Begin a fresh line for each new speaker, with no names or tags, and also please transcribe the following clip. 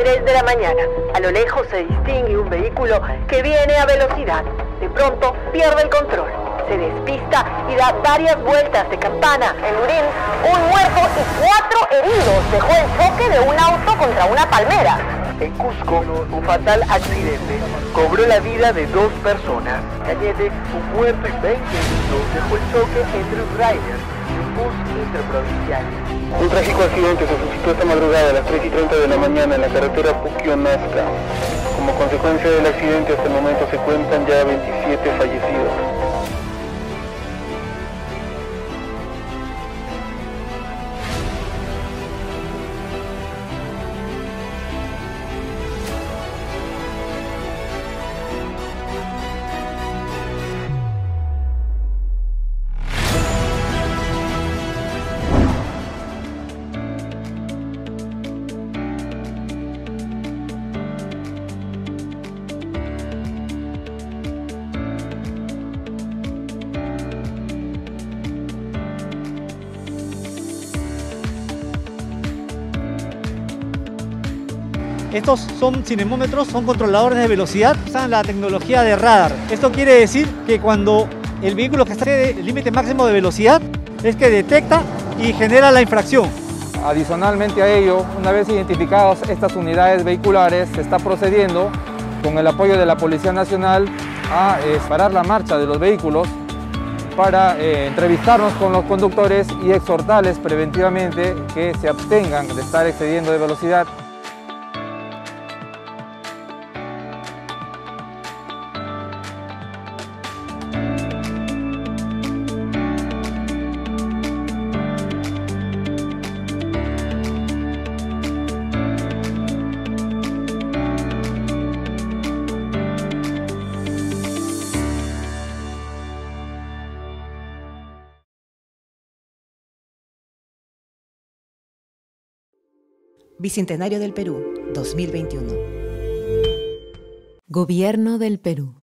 3 de la mañana. A lo lejos se distingue un vehículo que viene a velocidad. De pronto pierde el control, se despista y da varias vueltas de campana. En Lurín, un muerto y 4 heridos dejó el choque de un auto contra una palmera.
En Cusco, un fatal accidente cobró la vida de 2 personas. Cañete, un muerto y 20 heridos dejó el choque entre un rider y un bus interprovincial.
Un trágico accidente se suscitó esta madrugada a las 3:30 de la mañana en la carretera Puquio-Nazca. Como consecuencia del accidente, hasta el momento se cuentan ya 27 fallecidos.
Estos son cinemómetros, son controladores de velocidad, usan la tecnología de radar. Esto quiere decir que cuando el vehículo que está en el límite máximo de velocidad es que detecta y genera la infracción.
Adicionalmente a ello, una vez identificadas estas unidades vehiculares, se está procediendo con el apoyo de la Policía Nacional a parar la marcha de los vehículos para entrevistarnos con los conductores y exhortarles preventivamente que se abstengan de estar excediendo de velocidad.
Bicentenario del Perú, 2021. Gobierno del Perú.